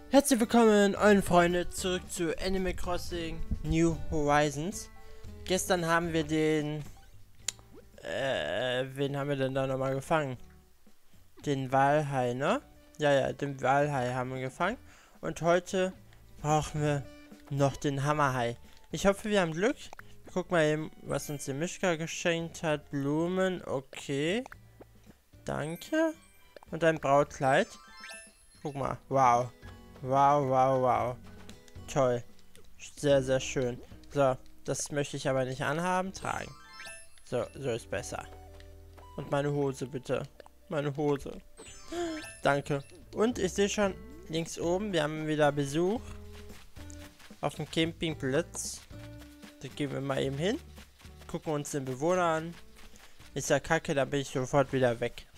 Herzlich willkommen, allen Freunde, zurück zu Animal Crossing New Horizons. Gestern haben wir den, wen haben wir denn da nochmal gefangen? Den Walhai, ne? Ja, den Walhai haben wir gefangen. Und heute brauchen wir noch den Hammerhai. Ich hoffe, wir haben Glück. Guck mal eben, was uns die Mischka geschenkt hat. Blumen, okay. Danke. Und ein Brautkleid. Guck mal, wow. Wow. Toll. Sehr, sehr schön. So, das möchte ich aber nicht anhaben. Tragen. So ist besser. Und meine Hose, bitte. Meine Hose. Danke. Und ich sehe schon links oben, wir haben wieder Besuch. Auf dem Campingplatz. Da gehen wir mal eben hin. Gucken uns den Bewohner an. Ist ja kacke, da bin ich sofort wieder weg.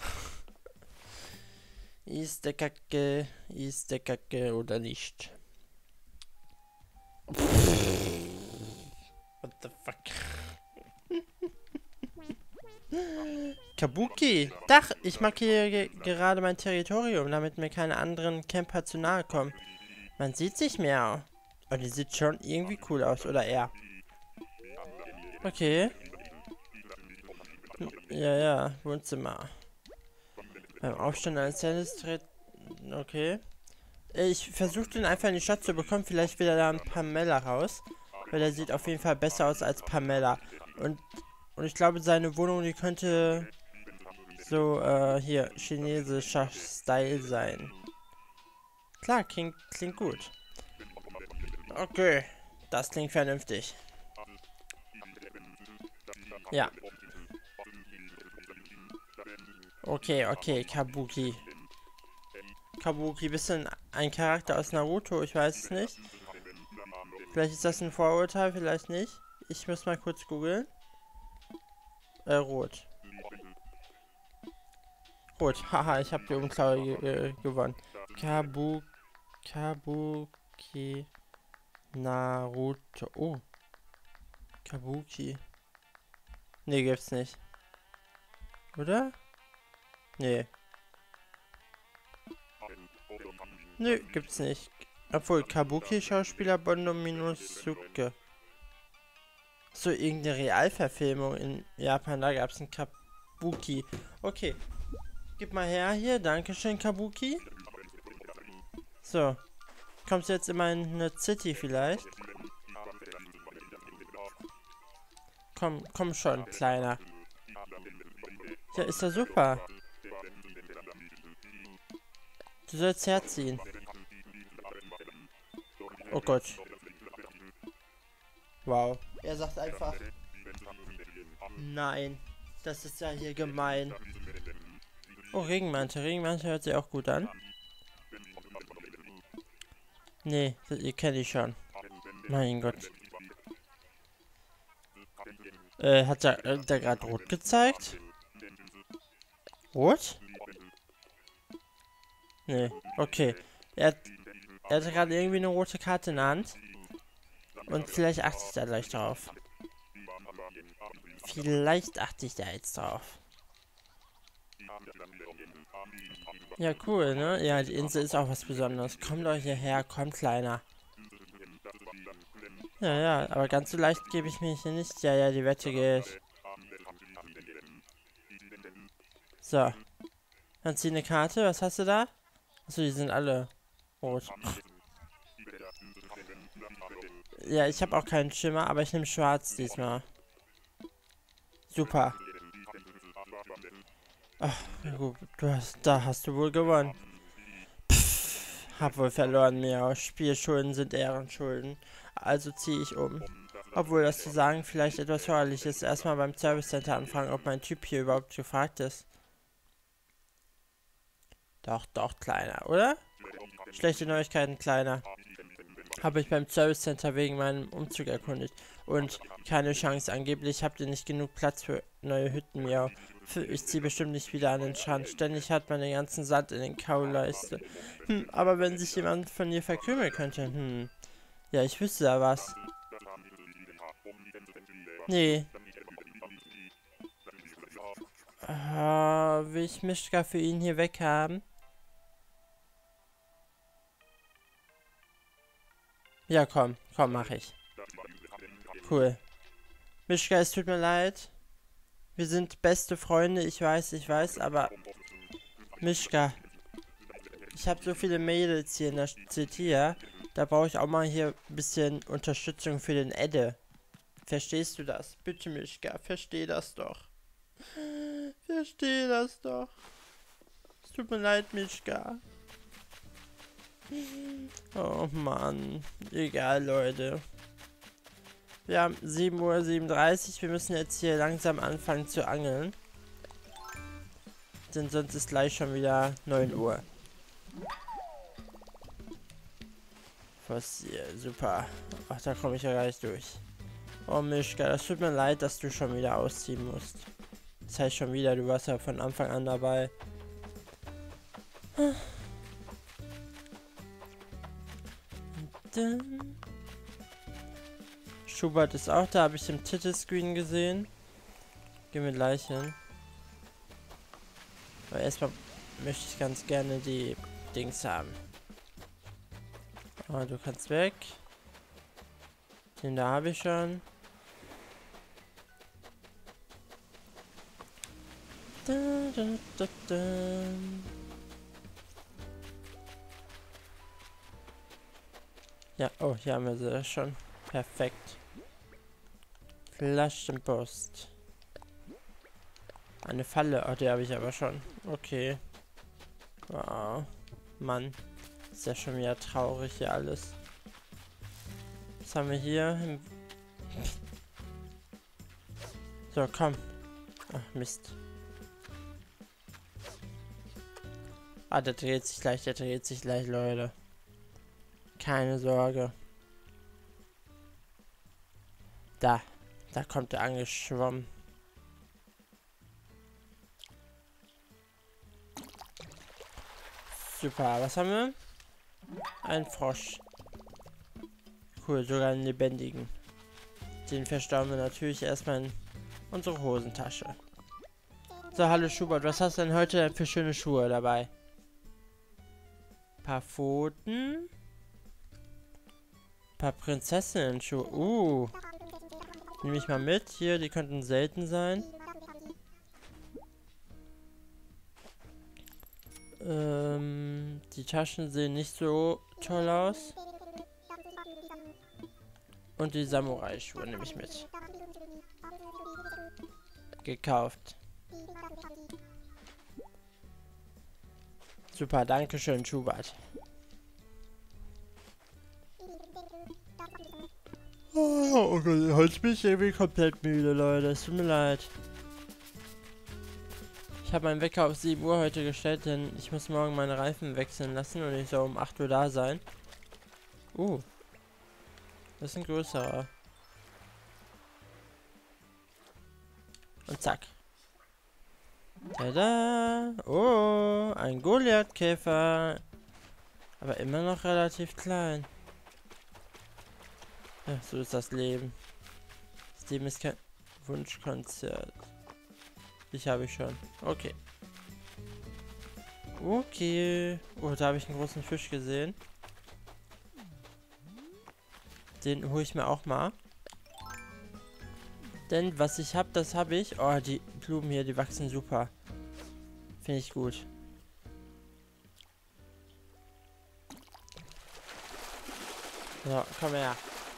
Ist der Kacke oder nicht? What the fuck? Kabuki! Dach! Ich markiere gerade mein Territorium, damit mir keine anderen Camper zu nahe kommen. Man sieht sich mehr. Und die sieht schon irgendwie cool aus, oder er? Okay. Ja, Wohnzimmer. Beim Aufstand eines Tennis tritt. Okay. Ich versuche den einfach in die Stadt zu bekommen. Vielleicht will er da ein Pamela raus. Weil der sieht auf jeden Fall besser aus als Pamela. Und ich glaube, seine Wohnung, die könnte so, hier, chinesischer Style sein. Klar, klingt gut. Okay, das klingt vernünftig. Ja. Okay, Kabuki. Kabuki, bisschen ein Charakter aus Naruto, ich weiß es nicht. Vielleicht ist das ein Vorurteil, vielleicht nicht. Ich muss mal kurz googeln. Rot. Rot, haha, ich habe die Umklaue gewonnen. Kabuki Naruto. Oh. Kabuki. Nee, gibt's nicht. Oder? Nee. Nö, gibt's nicht. Obwohl, Kabuki-Schauspieler Bondo Minosuke. So, irgendeine Realverfilmung in Japan, da gab's einen Kabuki. Okay. Gib mal her hier, dankeschön, Kabuki. So. Kommst du jetzt in meine City vielleicht? Komm schon, Kleiner. Ja, ist doch super. Du sollst herziehen. Oh Gott. Wow. Er sagt einfach... Nein. Das ist ja hier gemein. Oh, Regenmantel. Regenmantel hört sich auch gut an. Nee, ihr kennt ich schon. Mein Gott. Hat der gerade rot gezeigt? Rot? Nee, okay. Er hat gerade irgendwie eine rote Karte in der Hand. Und vielleicht achte ich da gleich drauf. Vielleicht achte ich da jetzt drauf. Ja, cool, ne? Ja, die Insel ist auch was Besonderes. Kommt doch hierher, kommt, Kleiner. Ja, aber ganz so leicht gebe ich mich hier nicht. Ja, die Wette geht. So. Dann zieh eine Karte. Was hast du da? Achso, die sind alle rot. Ja, ich habe auch keinen Schimmer, aber ich nehme schwarz diesmal. Super. Ach, gut, da hast du wohl gewonnen. Pff, hab wohl verloren, mir. Spielschulden sind Ehrenschulden. Also ziehe ich um. Obwohl das zu sagen vielleicht etwas heuerlich ist. Erstmal beim Service Center anfragen, ob mein Typ hier überhaupt gefragt ist. Doch, Kleiner, oder? Schlechte Neuigkeiten, Kleiner. Habe ich beim Service Center wegen meinem Umzug erkundigt. Und keine Chance. Angeblich habt ihr nicht genug Platz für neue Hütten, Miau. Ich ziehe bestimmt nicht wieder an den Strand. Ständig hat man den ganzen Sand in den Kauleiste. Aber wenn sich jemand von dir verkrümeln könnte, Ja, ich wüsste da was. Nee. Will ich Mischka für ihn hier weghaben? Ja, komm, mach ich. Cool. Mischka, es tut mir leid. Wir sind beste Freunde, ich weiß, aber Mischka, ich habe so viele Mädels hier in der City, ja. Da brauche ich auch mal hier ein bisschen Unterstützung für den Edde. Verstehst du das? Bitte, Mischka, versteh das doch. Versteh das doch. Es tut mir leid, Mischka. Oh Mann. Egal, Leute. Wir haben 7:37 Uhr. Wir müssen jetzt hier langsam anfangen zu angeln. Denn sonst ist gleich schon wieder 9 Uhr. Fossil, super. Ach, da komme ich ja gar nicht durch. Oh Mischka, das tut mir leid, dass du schon wieder ausziehen musst. Das heißt schon wieder, du warst ja von Anfang an dabei. Schubert ist auch da, habe ich im Titelscreen gesehen. Gehen wir gleich hin. Aber erstmal möchte ich ganz gerne die Dings haben. Oh, du kannst weg. Den da habe ich schon. Da, da, da, da. Ja, oh, hier haben wir sie schon. Perfekt. Flaschenpost. Eine Falle, oh, die habe ich aber schon. Okay. Wow. Mann. Ist ja schon wieder traurig hier alles. Was haben wir hier? So, komm. Ach, Mist. Ah, der dreht sich gleich, Leute. Keine Sorge. Da kommt er angeschwommen. Super, was haben wir? Ein Frosch. Cool, sogar einen lebendigen. Den verstauen wir natürlich erstmal in unsere Hosentasche. So, hallo Schubert, was hast du denn heute für schöne Schuhe dabei? Paar Pfoten. Paar Prinzessinnen-Schuhe. Nehme ich mal mit. Hier, die könnten selten sein. Die Taschen sehen nicht so toll aus. Und die Samurai-Schuhe nehme ich mit. Gekauft. Super, danke schön, Schubert. Oh Gott, heute bin ich irgendwie komplett müde, Leute. Es tut mir leid. Ich habe meinen Wecker auf 7 Uhr heute gestellt, denn ich muss morgen meine Reifen wechseln lassen und ich soll um 8 Uhr da sein. Das ist ein größerer. Und zack. Tada! Oh, ein Goliath-Käfer. Aber immer noch relativ klein. Ja, so ist das Leben. Das Leben ist kein Wunschkonzert. Habe ich schon. Okay. Okay. Oh, da habe ich einen großen Fisch gesehen. Den hole ich mir auch mal. Denn was ich habe, das habe ich. Oh, die Blumen hier, die wachsen super. Finde ich gut. So, komm her.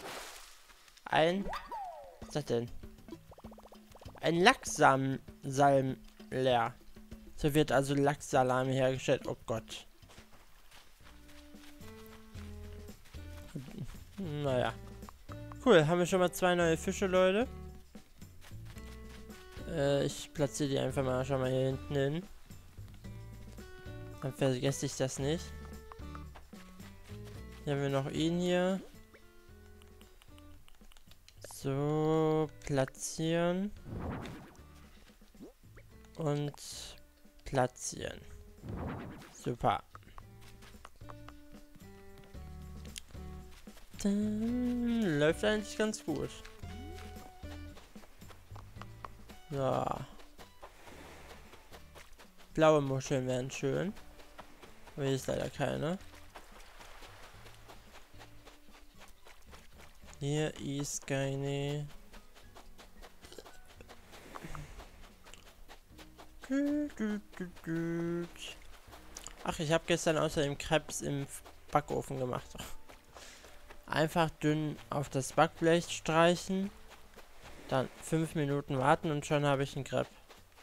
Was ist das denn? Ein Lachssalm leer. So wird also Lachssalami hergestellt. Oh Gott. Naja. Cool, haben wir schon mal 2 neue Fische, Leute. Ich platziere die einfach mal schon mal hier hinten hin. Dann vergesse ich das nicht. Hier haben wir noch ihn hier. So, platzieren. Und platzieren. Super. Dann läuft eigentlich ganz gut. So. Blaue Muscheln wären schön. Aber hier ist leider keine. Hier ist keine. Ach, ich habe gestern außerdem Crepes im Backofen gemacht. Einfach dünn auf das Backblech streichen, dann 5 Minuten warten und schon habe ich einen Crepe.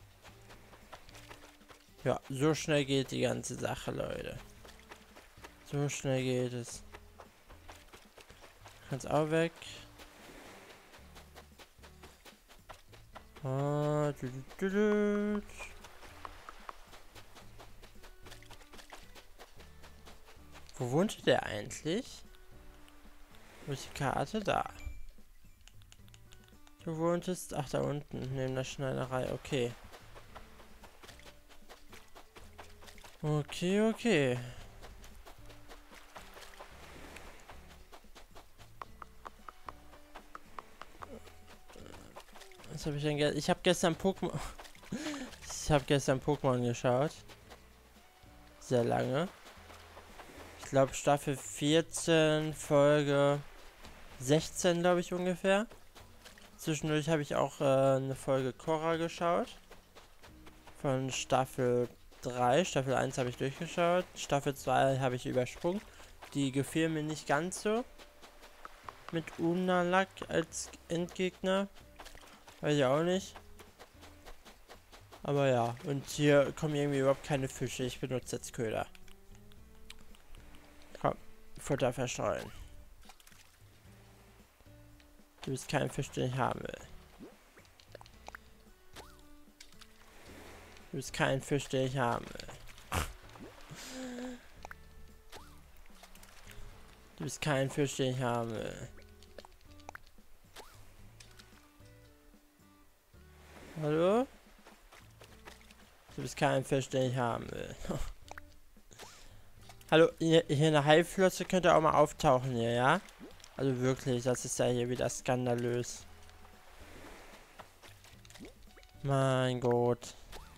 Ja, so schnell geht die ganze Sache, Leute. So schnell geht es. Kann's auch weg. Ah, Wo wohnte der eigentlich? Wo ist die Karte? Da. Du wohntest... Ach, da unten, neben der Schneiderei. Okay. Okay, okay. Was habe ich denn gestern... Ich habe gestern Pokémon... Ich habe gestern Pokémon geschaut. Sehr lange. Ich glaube Staffel 14, Folge 16, glaube ich ungefähr. Zwischendurch habe ich auch eine Folge Korra geschaut. Von Staffel 3. Staffel 1 habe ich durchgeschaut. Staffel 2 habe ich übersprungen. Die gefiel mir nicht ganz so. Mit Unalak als Endgegner. Weiß ich auch nicht. Aber ja. Und hier kommen irgendwie überhaupt keine Fische. Ich benutze jetzt Köder. Komm. Futter verstreuen. Du bist kein Fisch, den ich haben will. Du bist kein Fisch, den ich haben will. Du bist kein Fisch, den ich haben will. Hallo? Du bist kein Fisch, den ich haben will. Hallo, hier eine Haiflosse könnte auch mal auftauchen hier, ja? Also wirklich, das ist ja hier wieder skandalös. Mein Gott.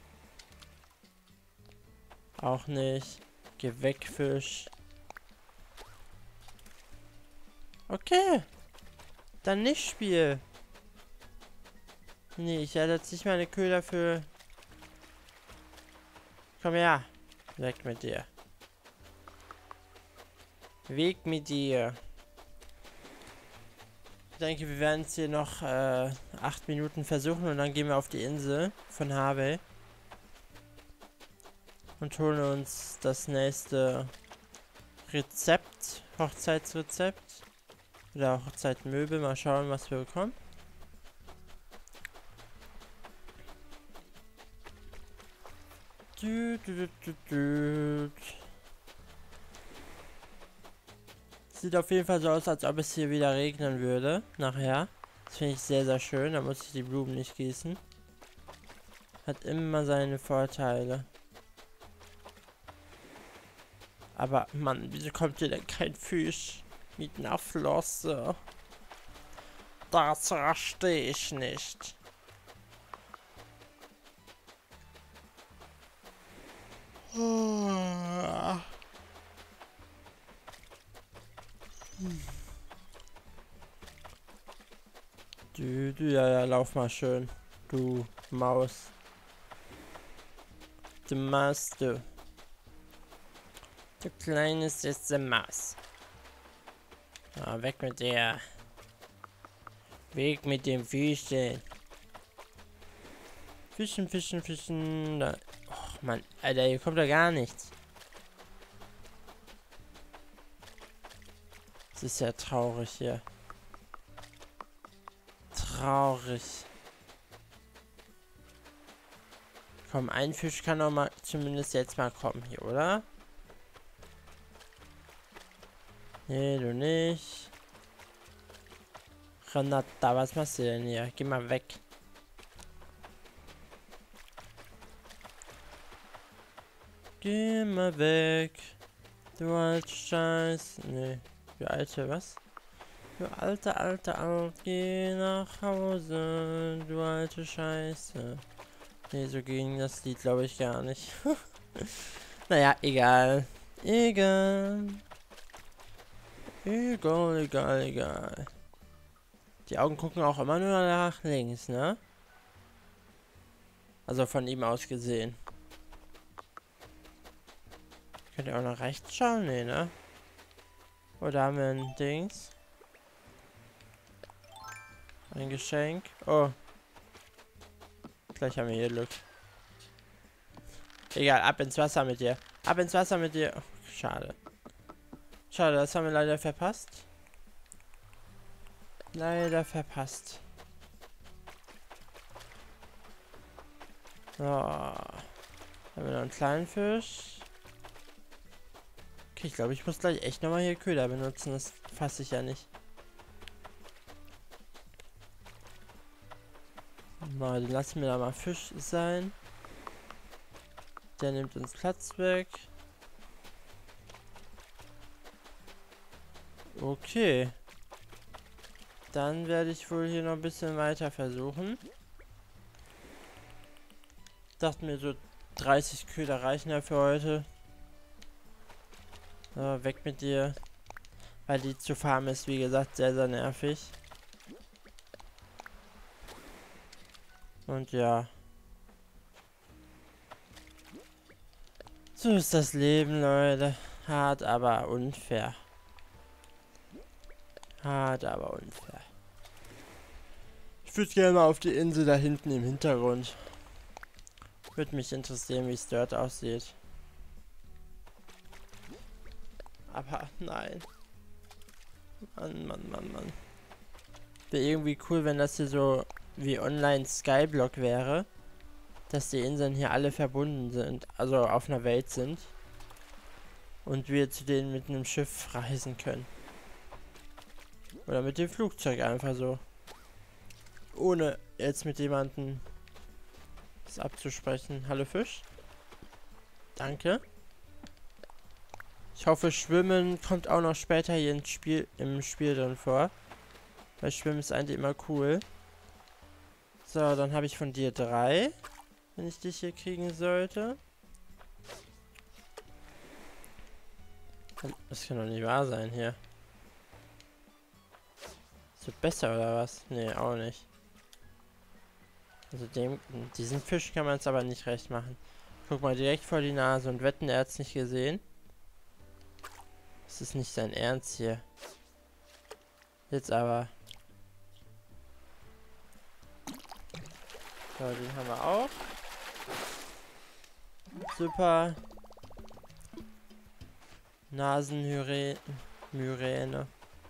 Auch nicht. Geh weg, Fisch. Okay. Dann nicht Spiel. Nee, ich ersetze nicht meine Köder für... Komm her. Weg mit dir. Weg mit dir. Ich denke, wir werden es hier noch 8 Minuten versuchen und dann gehen wir auf die Insel von Harvey. Und holen uns das nächste Rezept. Hochzeitsrezept. Oder Hochzeitmöbel. Mal schauen, was wir bekommen. Sieht auf jeden Fall so aus, als ob es hier wieder regnen würde. Nachher. Das finde ich sehr, sehr schön. Da muss ich die Blumen nicht gießen. Hat immer seine Vorteile. Aber, Mann, wieso kommt hier denn kein Fisch mit einer Flosse? Das verstehe ich nicht. Ja, lauf mal schön. Du Maus. Du Maus, du. Du kleines süße Maus. Ah, weg mit der. Weg mit dem Fischchen. Fischen, fischen, fischen. Da. Och, Mann, Alter, hier kommt da gar nichts. Das ist ja traurig hier. Traurig. Komm, ein Fisch kann doch mal zumindest jetzt mal kommen hier, oder? Nee, du nicht. Renata, was machst du denn hier? Geh mal weg. Geh mal weg. Du alte Scheiß. Nee. Du alte was? Du alte, geh nach Hause. Du alte Scheiße. Nee, so ging das Lied, glaube ich, gar nicht. Naja, egal. Egal. Egal. Die Augen gucken auch immer nur nach links, ne? Also von ihm aus gesehen. Könnt ihr auch nach rechts schauen? Nee, ne? Oder haben wir ein Dings? Ein Geschenk. Oh. Gleich haben wir hier Glück. Egal, ab ins Wasser mit dir. Ab ins Wasser mit dir. Oh, schade. Schade, das haben wir leider verpasst. Leider verpasst. So. Haben wir noch einen kleinen Fisch. Okay, ich glaube, ich muss gleich echt nochmal hier Köder benutzen. Das fasse ich ja nicht. Mal, den lassen wir da mal Fisch sein. Der nimmt uns Platz weg. Okay. Dann werde ich wohl hier noch ein bisschen weiter versuchen. Dachte mir, so 30 Köder reichen ja für heute. So, weg mit dir. Weil die zu farmen ist, wie gesagt, sehr, sehr nervig. Und ja. So ist das Leben, Leute. Hart, aber unfair. Hart, aber unfair. Ich würde gerne mal auf die Insel da hinten im Hintergrund. Würde mich interessieren, wie es dort aussieht. Aber nein. Mann. Wäre irgendwie cool, wenn das hier so wie online Skyblock wäre. Dass die Inseln hier alle verbunden sind. Also auf einer Welt sind. Und wir zu denen mit einem Schiff reisen können. Oder mit dem Flugzeug einfach so. Ohne jetzt mit jemandem das abzusprechen. Hallo Fisch. Danke. Ich hoffe, Schwimmen kommt auch noch später hier im Spiel drin vor. Weil Schwimmen ist eigentlich immer cool. So, dann habe ich von dir 3. Wenn ich dich hier kriegen sollte. Das kann doch nicht wahr sein hier. Ist das besser oder was? Nee, auch nicht. Also diesen Fisch kann man es aber nicht recht machen. Guck mal direkt vor die Nase und wetten, er hat es nicht gesehen. Das ist nicht sein Ernst hier. Jetzt aber. So, den haben wir auch. Super. Nasenmyräne.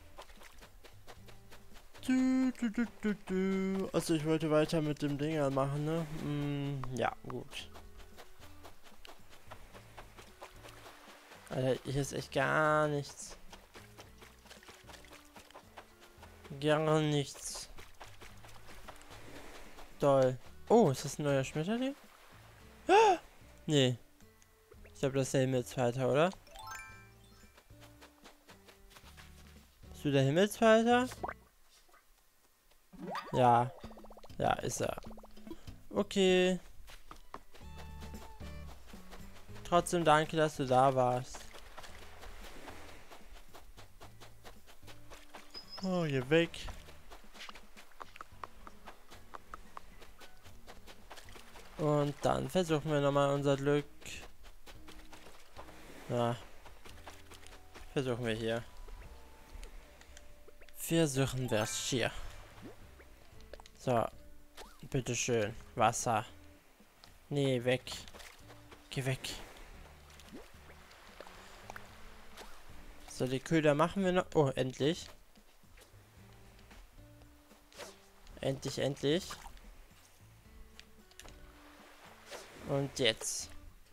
Also ich wollte weiter mit dem Dinger machen, ne? Ja, gut. Alter, hier ist echt gar nichts. Gar nichts. Toll. Oh, ist das ein neuer Schmetterling? Ah! Nee. Ich glaube, das ist der Himmelsfalter, oder? Bist du der Himmelsfalter? Ja. Ja, ist er. Okay. Trotzdem danke, dass du da warst. Oh, hier weg. Und dann versuchen wir nochmal unser Glück. Ja. Versuchen wir hier. Versuchen wir es hier. So. Bitteschön. Wasser. Nee, weg. Geh weg. So, die Köder machen wir noch. Oh, endlich. Endlich. Und jetzt.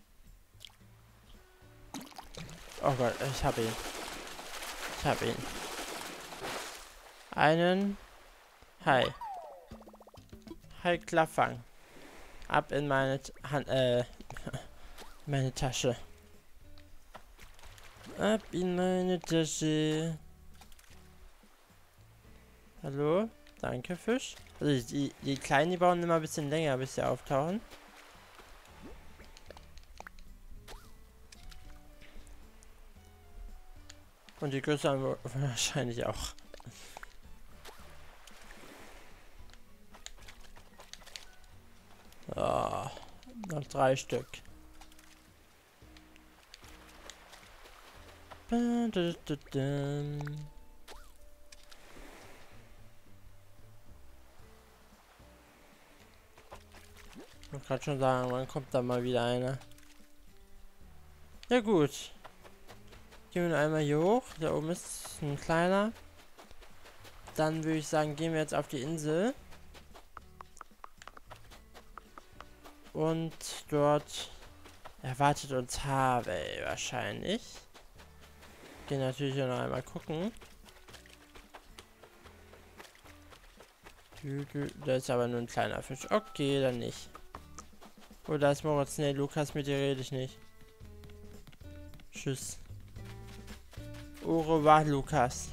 Oh Gott, ich hab ihn. Einen Hai. Hai Klaffang. Ab in meine meine Tasche. Ab in meine Tasche. Hallo? Danke, Fisch. Also die Kleinen, die brauchen immer ein bisschen länger, bis sie auftauchen. Und die Größe haben wir wahrscheinlich auch. Noch 3 Stück. Ich wollte gerade schon sagen, wann kommt da mal wieder einer? Ja gut. Gehen wir nur einmal hier hoch. Da oben ist ein kleiner. Dann würde ich sagen, gehen wir jetzt auf die Insel. Und dort erwartet uns Harvey wahrscheinlich. Gehen natürlich noch einmal gucken. Da ist aber nur ein kleiner Fisch. Okay, dann nicht. Oh, da ist Moritz. Nee, Lukas, mit dir rede ich nicht. Tschüss. Au revoir, Lukas.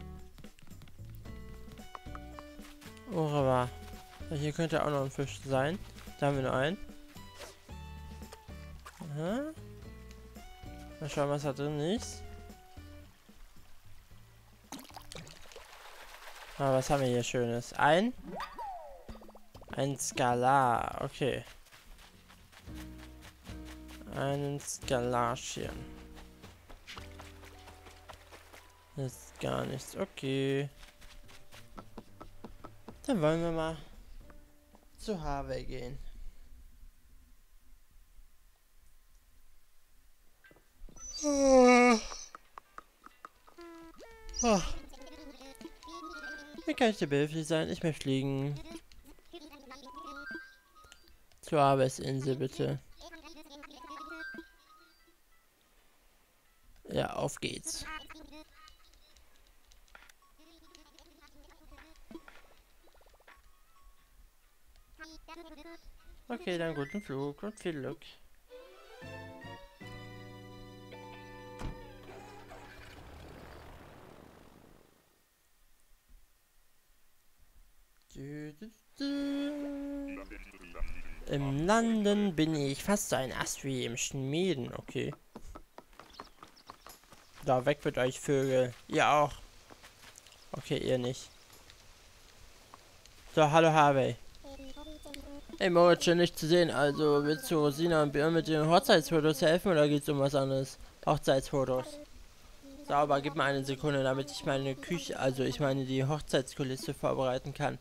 Au revoir. Ja, hier könnte auch noch ein Fisch sein. Da haben wir noch einen. Aha. Mal schauen, was da drin ist. Ah, was haben wir hier Schönes? Ein Skalar. Okay. Einen Skalarchen. Das ist gar nichts. Okay. Dann wollen wir mal zu Harvey gehen. Oh. Wie kann ich dir behilflich sein? Ich möchte fliegen. Zur Arbetsinsel, bitte. Ja, auf geht's. Okay, dann guten Flug und viel Glück. Im Landen bin ich fast so ein Ast wie im Schmieden, okay. Da, weg mit euch Vögel. Ihr auch. Okay, ihr nicht. So, hallo Harvey. Hey Moritz, schön dich zu sehen. Also, willst du Rosina und Björn mit den Hochzeitsfotos helfen oder geht's um was anderes? Hochzeitsfotos. Sauber, gib mir eine Sekunde, damit ich meine Küche, also ich meine die Hochzeitskulisse vorbereiten kann.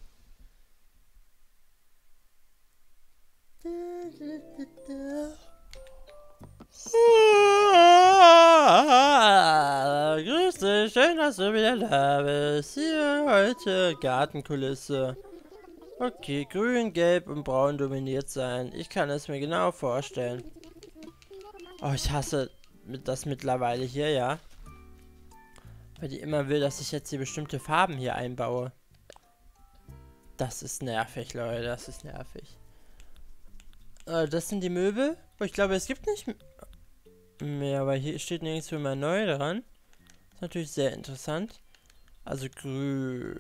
Grüß dich, schön, dass du wieder da bist. Hier heute Gartenkulisse. Okay, grün, gelb und braun dominiert sein. Ich kann es mir genau vorstellen. Oh, ich hasse das mittlerweile hier, ja. Weil die immer will, dass ich jetzt die bestimmte Farben hier einbaue. Das ist nervig, Leute, das ist nervig. Das sind die Möbel. Oh, ich glaube, es gibt nicht mehr, aber hier steht nirgendwo mehr neu dran. Ist natürlich sehr interessant. Also grün.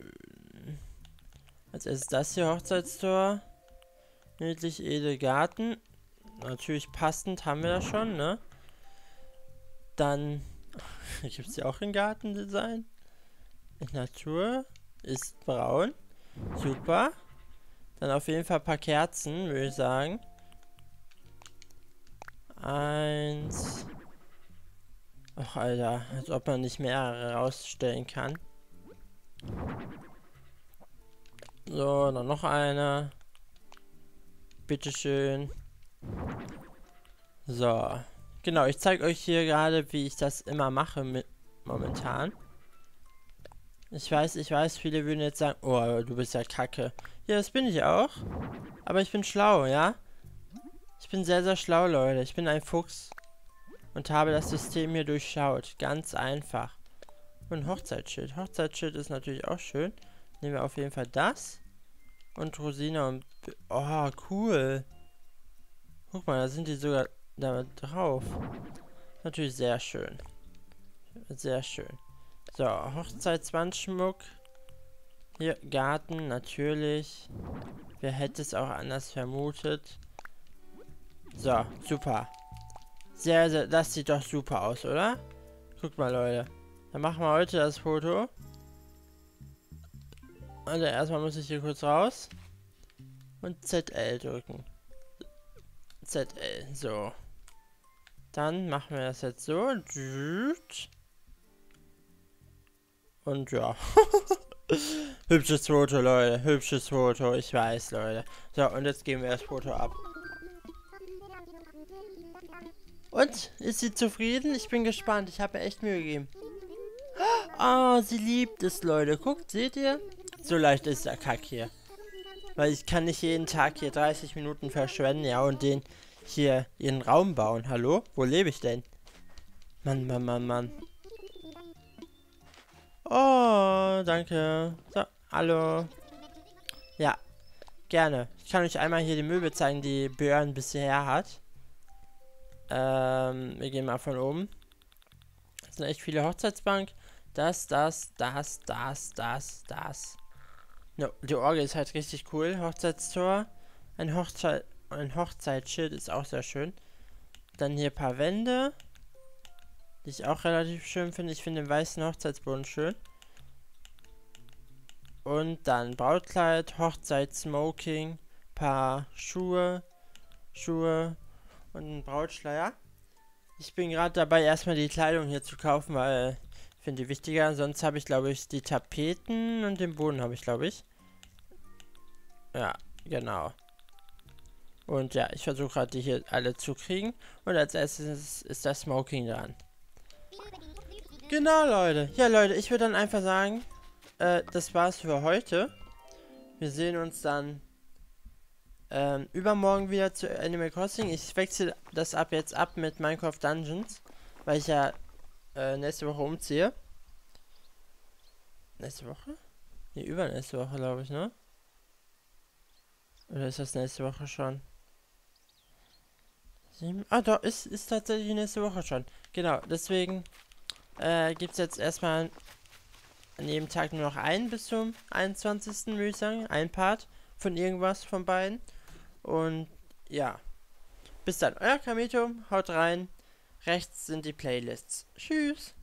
Als erstes das hier, Hochzeitstor. Niedlich edel Garten. Natürlich passend haben wir das schon, ne? Dann gibt es ja auch ein Gartendesign. Natur ist braun. Super. Dann auf jeden Fall ein paar Kerzen, würde ich sagen. 1. Ach, Alter, als ob man nicht mehrere rausstellen kann. So, dann noch einer. Bitteschön. So. Genau, ich zeige euch hier gerade, wie ich das immer mache mit momentan. Ich weiß, viele würden jetzt sagen, oh, du bist ja kacke. Ja, das bin ich auch. Aber ich bin schlau, ja? Ich bin sehr, sehr schlau, Leute. Ich bin ein Fuchs. Und habe das System hier durchschaut. Ganz einfach. Und Hochzeitsschild. Hochzeitsschild ist natürlich auch schön. Nehmen wir auf jeden Fall das. Und Rosina und... Oh, cool. Guck mal, da sind die sogar da drauf. Natürlich sehr schön. Sehr schön. So, Hochzeitswandschmuck. Hier, Garten, natürlich. Wer hätte es auch anders vermutet? So, super. Sehr, sehr, das sieht doch super aus, oder? Guckt mal, Leute. Dann machen wir heute das Foto. Also erstmal muss ich hier kurz raus. Und ZL drücken. ZL. So. Dann machen wir das jetzt so. Und ja. Hübsches Foto, Leute. Hübsches Foto. Ich weiß, Leute. So, und jetzt geben wir das Foto ab. Und? Ist sie zufrieden? Ich bin gespannt. Ich habe ihr echt Mühe gegeben. Ah, sie liebt es, Leute. Guckt, seht ihr? So leicht ist der Kack hier. Weil ich kann nicht jeden Tag hier 30 Minuten verschwenden, ja, und den hier ihren Raum bauen. Hallo? Wo lebe ich denn? Mann, Mann, Mann, Mann. Oh, danke. So, hallo. Ja, gerne. Ich kann euch einmal hier die Möbel zeigen, die Björn bisher hat. Wir gehen mal von oben. Das sind echt viele Hochzeitsbank. Das. No, die Orgel ist halt richtig cool. Hochzeitstor. Ein Hochzeitsschild ist auch sehr schön. Dann hier ein paar Wände, die ich auch relativ schön finde. Ich finde den weißen Hochzeitsboden schön. Und dann Brautkleid, Hochzeitssmoking, paar Schuhe und ein Brautschleier. Ich bin gerade dabei, erstmal die Kleidung hier zu kaufen, weil ich finde die wichtiger. Sonst habe ich, glaube ich, die Tapeten und den Boden habe ich, glaube ich. Ja, genau. Und ja, ich versuche gerade die hier alle zu kriegen. Und als erstes ist das Smoking dran. Genau, Leute. Ja, Leute, ich würde dann einfach sagen, das war's für heute. Wir sehen uns dann übermorgen wieder zu Animal Crossing. Ich wechsle das ab jetzt ab mit Minecraft Dungeons, weil ich ja nächste Woche umziehe. Nächste Woche? Ne, übernächste Woche, glaube ich, ne? Oder ist das nächste Woche schon? Ah, doch, ist tatsächlich nächste Woche schon. Genau, deswegen gibt es jetzt erstmal an jedem Tag nur noch einen bis zum 21. würde ich sagen. Ein Part von irgendwas von beiden. Und ja, bis dann. Euer Kamito, haut rein. Rechts sind die Playlists. Tschüss.